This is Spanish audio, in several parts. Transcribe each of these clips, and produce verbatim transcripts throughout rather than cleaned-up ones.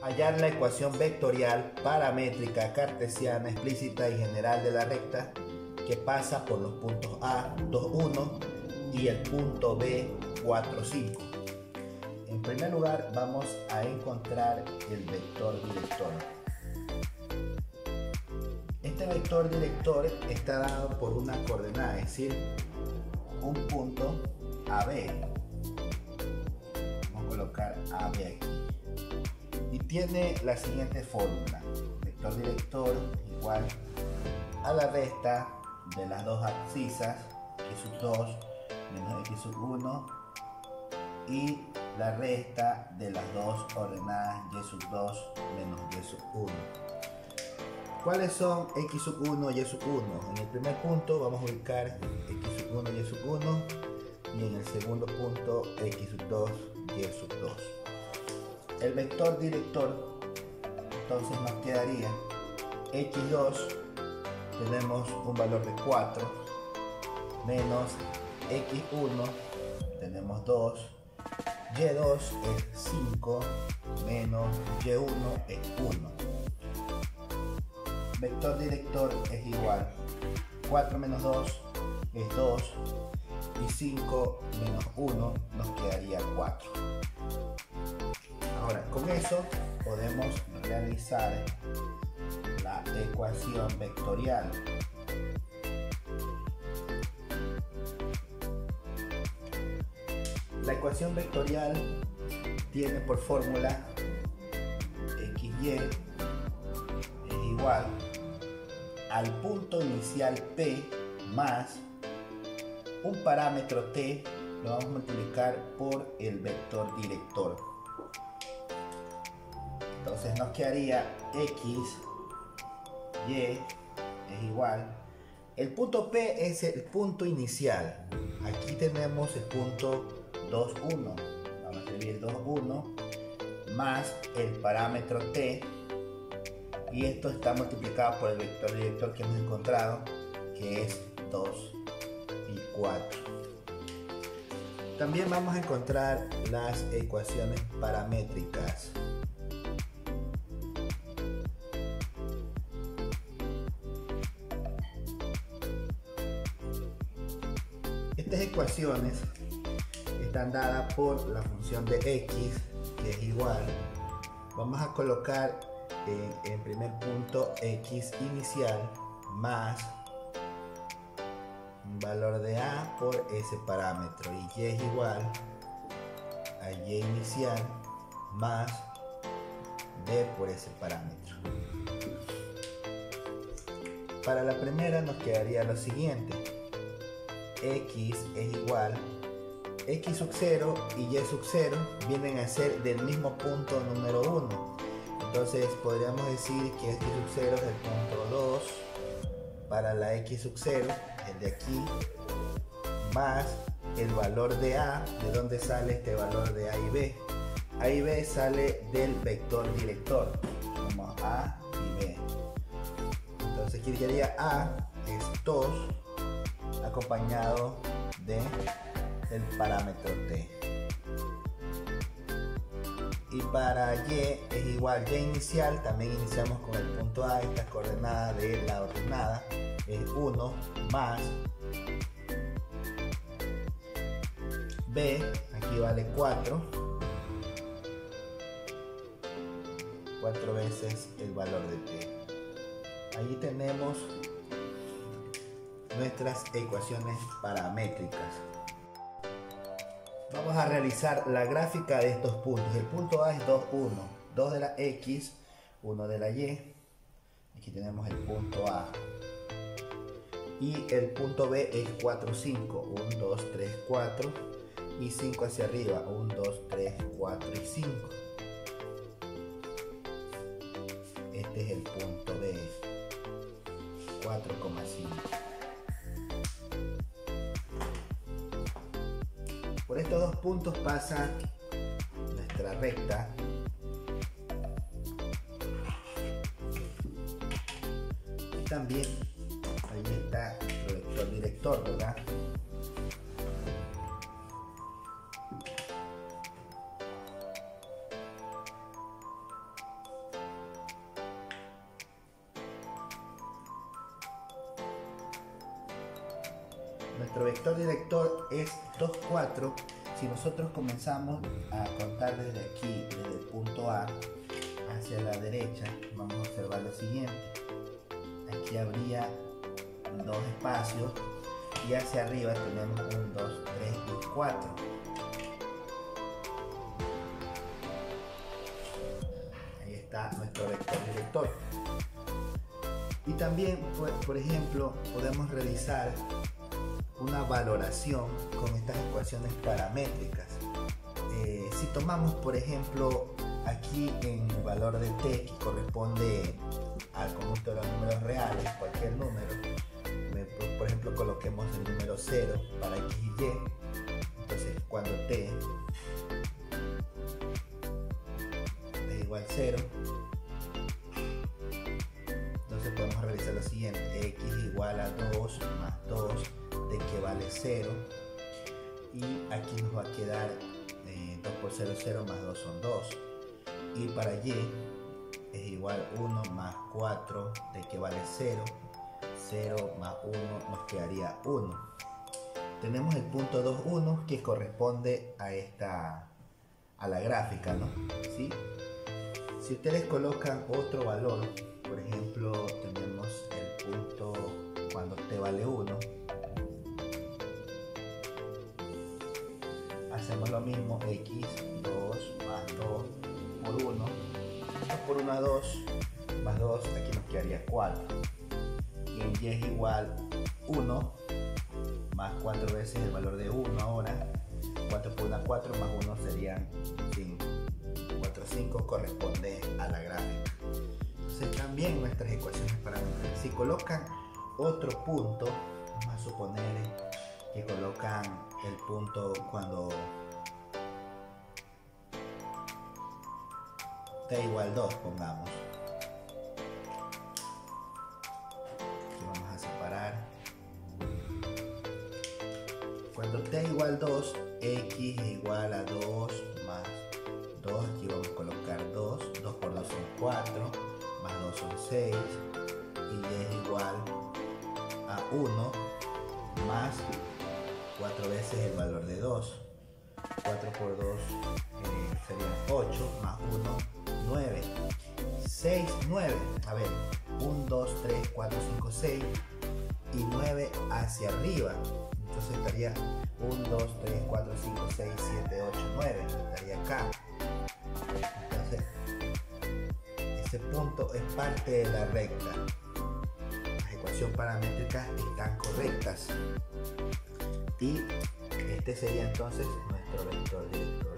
Hallar la ecuación vectorial paramétrica cartesiana explícita y general de la recta que pasa por los puntos A, dos, uno y el punto B, cuatro, cinco. En primer lugar vamos a encontrar el vector director. Este vector director está dado por una coordenada, es decir, un punto A B. Vamos a colocar A B aquí. Y tiene la siguiente fórmula: vector director igual a la resta de las dos abscisas, x sub dos menos x sub uno, y la resta de las dos ordenadas y sub dos menos y sub uno. ¿Cuáles son x sub uno y y sub uno? En el primer punto vamos a ubicar x sub uno y y sub uno, y en el segundo punto x sub dos y sub dos. El vector director, entonces nos quedaría equis dos, tenemos un valor de cuatro, menos equis uno, tenemos dos, y dos es cinco, menos y uno es uno. Vector director es igual, cuatro menos dos es dos, y cinco menos uno nos quedaría cuatro. Ahora, con eso podemos realizar la ecuación vectorial. La ecuación vectorial tiene por fórmula xy es igual al punto inicial P más un parámetro T, lo vamos a multiplicar por el vector director. Entonces nos quedaría x, y es igual. El punto P es el punto inicial. Aquí tenemos el punto dos, uno. Vamos a escribir dos, uno más el parámetro T. Y esto está multiplicado por el vector director que hemos encontrado, que es dos y cuatro. También vamos a encontrar las ecuaciones paramétricas. Estas ecuaciones están dadas por la función de x, que es igual. Vamos a colocar en, en primer punto x inicial más un valor de a por ese parámetro, y y es igual a y inicial más b por ese parámetro. Para la primera nos quedaría lo siguiente: x es igual, x sub cero y y sub cero vienen a ser del mismo punto número uno. Entonces podríamos decir que x sub cero es el punto dos para la x sub cero, el de aquí, más el valor de a. ¿De dónde sale este valor de a y b? A y b sale del vector director, como a y b. Entonces aquí quedaría a es dos acompañado de el parámetro t, y para y es igual y inicial, también iniciamos con el punto a. Esta coordenada de la ordenada es uno más b, aquí vale cuatro, cuatro veces el valor de t. Allí tenemos nuestras ecuaciones paramétricas. Vamos a realizar la gráfica de estos puntos. El punto A es dos, uno, dos de la x, uno de la y. Aquí tenemos el punto A. Y el punto B es cuatro, cinco, uno, dos, tres, cuatro. Y cinco hacia arriba, uno, dos, tres, cuatro y cinco. Este es el punto B, cuatro coma cinco. Por estos dos puntos pasa nuestra recta y también ahí está nuestro vector director, ¿verdad? nuestro vector director es dos, cuatro. Si nosotros comenzamos a contar desde aquí, desde el punto A hacia la derecha, vamos a observar lo siguiente. Aquí habría dos espacios y hacia arriba tenemos un, dos, tres y cuatro. Ahí está nuestro vector director. Y también, por, por ejemplo, podemos realizar una valoración con estas ecuaciones paramétricas. Eh, si tomamos, por ejemplo, aquí en el valor de t, que corresponde al conjunto de los números reales, cualquier número, por ejemplo, coloquemos el número cero para x y y. Entonces, cuando t es igual a cero, entonces podemos realizar lo siguiente: x igual a dos más dos, de que vale cero, y aquí nos va a quedar eh, dos por cero, cero más dos son dos, y para y es igual a uno más cuatro, de que vale cero, cero más uno nos quedaría uno. Tenemos el punto dos, uno, que corresponde a esta, a la gráfica, ¿no? ¿Sí? Si ustedes colocan otro valor, por ejemplo, tenemos el punto cuando t vale uno, hacemos lo mismo: x, dos más dos por uno, dos por uno a dos, más dos, aquí nos quedaría cuatro. Y en y es igual uno, más cuatro veces el valor de uno ahora, cuatro por uno, cuatro, más uno serían cinco. cuatro, cinco corresponde a la gráfica. Entonces también nuestras ecuaciones paramétricas, si colocan otro punto, vamos a suponer que colocan el punto cuando t igual dos, pongamos. Aquí vamos a separar. Cuando t igual dos, x igual a dos más dos, aquí vamos a colocar dos, dos por dos son cuatro, más dos son seis, y y es igual a uno más cuatro veces el valor de dos, cuatro por dos eh, serían ocho, más uno, nueve, seis, nueve, a ver, uno, dos, tres, cuatro, cinco, seis, y nueve hacia arriba, entonces estaría uno, dos, tres, cuatro, cinco, seis, siete, ocho, nueve, estaría acá. Entonces ese punto es parte de la recta. Las ecuaciones paramétricas están correctas y este sería entonces nuestro vector director.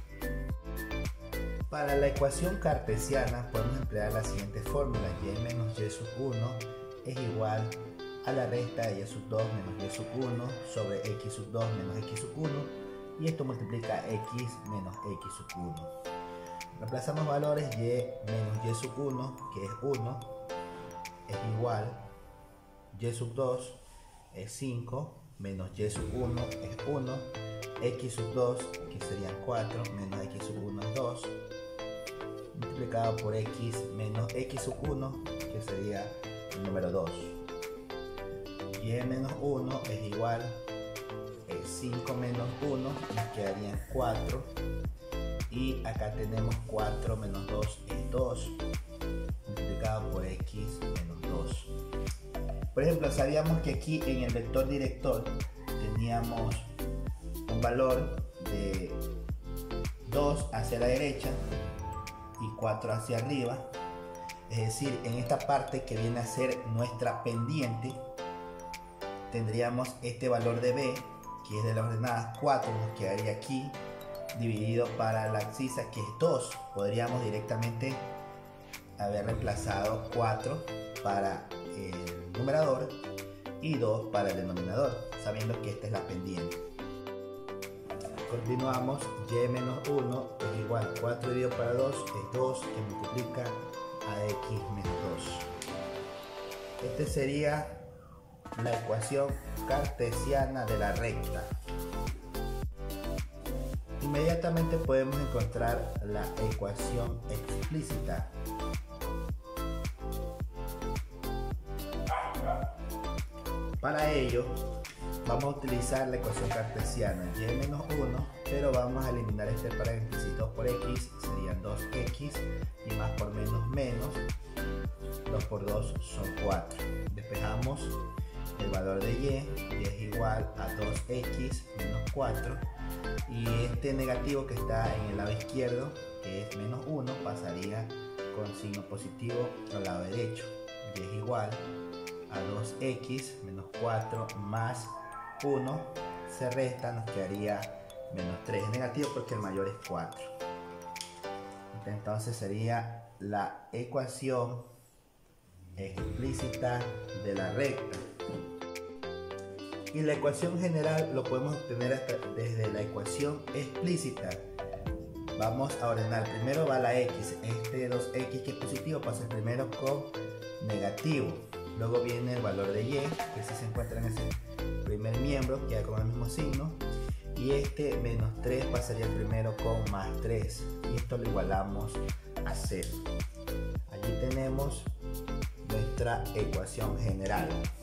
Para la ecuación cartesiana podemos emplear la siguiente fórmula: y menos y sub uno es igual a la resta de y sub dos menos y sub uno sobre x sub dos menos x sub uno, y esto multiplica x menos x sub uno. Reemplazamos valores: y menos y sub uno, que es uno, es igual y sub dos es cinco, menos y sub uno es uno, x sub dos, que serían cuatro, menos x sub uno es dos, multiplicado por x menos x sub uno, que sería el número dos. Y menos uno es igual a cinco menos uno, nos quedarían cuatro, y acá tenemos cuatro menos dos es dos, multiplicado por x menos dos. Por ejemplo, sabíamos que aquí en el vector director teníamos un valor de dos hacia la derecha y cuatro hacia arriba, es decir, en esta parte que viene a ser nuestra pendiente tendríamos este valor de b, que es de la ordenada cuatro, nos quedaría aquí, dividido para la abscisa, que es dos. Podríamos directamente haber reemplazado cuatro para el numerador y dos para el denominador, sabiendo que esta es la pendiente. Continuamos: y menos uno es igual a cuatro dividido para dos es dos, que multiplica a x menos dos. Este sería la ecuación cartesiana de la recta. Inmediatamente podemos encontrar la ecuación explícita. Para ello vamos a utilizar la ecuación cartesiana y menos uno, pero vamos a eliminar este paréntesis. Dos por x serían dos x y más por menos menos. dos por dos son cuatro. Despejamos el valor de y y es igual a dos x menos cuatro, y este negativo que está en el lado izquierdo, que es menos uno, pasaría con signo positivo al lado derecho, y es igual a dos x menos cuatro más uno, se resta, nos quedaría menos tres. Es negativo porque el mayor es cuatro. Entonces sería la ecuación explícita de la recta. Y la ecuación general lo podemos obtener hasta desde la ecuación explícita. Vamos a ordenar. Primero va la x. Este dos x que es positivo pasa primero con negativo. Luego viene el valor de y, que si se encuentra en ese primer miembro, queda con el mismo signo. Y este menos tres pasaría primero con más tres. Y esto lo igualamos a cero. Allí tenemos nuestra ecuación general.